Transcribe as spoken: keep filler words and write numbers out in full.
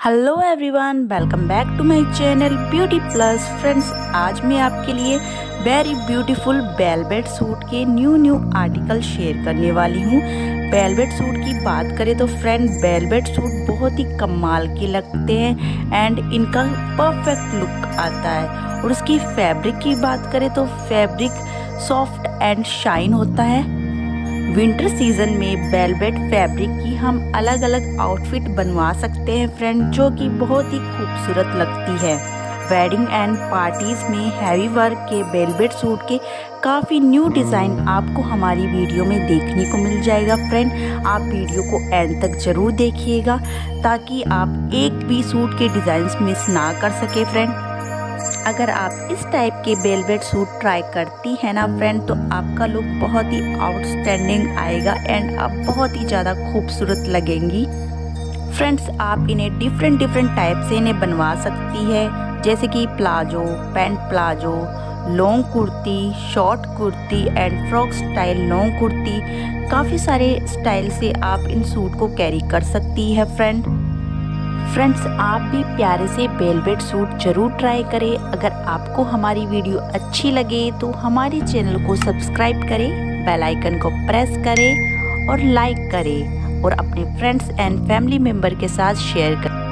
Hello everyone, welcome back to my channel beauty plus. Friends, आज मैं आपके लिए वेरी ब्यूटीफुल वेलवेट सूट के न्यू न्यू आर्टिकल शेयर करने वाली हूँ। वेलवेट सूट की बात करें तो फ्रेंड, वेलवेट सूट बहुत ही कमाल के लगते हैं एंड इनका परफेक्ट लुक आता है। और उसकी फैब्रिक की बात करें तो फैब्रिक सॉफ्ट एंड शाइन होता है। विंटर सीजन में वेलवेट फैब्रिक की हम अलग अलग आउटफिट बनवा सकते हैं फ्रेंड, जो कि बहुत ही खूबसूरत लगती है। वेडिंग एंड पार्टीज में हैवी वर्क के वेलवेट सूट के काफ़ी न्यू डिज़ाइन आपको हमारी वीडियो में देखने को मिल जाएगा फ्रेंड। आप वीडियो को एंड तक ज़रूर देखिएगा ताकि आप एक भी सूट के डिज़ाइंस मिस ना कर सके फ्रेंड। अगर आप इस टाइप के वेलवेट सूट ट्राई करती हैं ना फ्रेंड, तो आपका लुक बहुत ही आउटस्टैंडिंग आएगा एंड आप बहुत ही ज़्यादा खूबसूरत लगेंगी। फ्रेंड्स, आप इन्हें डिफरेंट डिफरेंट टाइप से इन्हें बनवा सकती है, जैसे कि palazzo, pant palazzo, long kurti, short kurti and frock style long kurti. काफ़ी सारे स्टाइल से आप इन सूट को कैरी कर सकती है फ्रेंड। फ्रेंड्स, आप भी प्यारे से वेलवेट सूट जरूर ट्राई करें। अगर आपको हमारी वीडियो अच्छी लगे तो हमारे चैनल को सब्सक्राइब करें, बेल आइकन को प्रेस करें और लाइक करें और अपने फ्रेंड्स एंड फैमिली मेम्बर के साथ शेयर करें।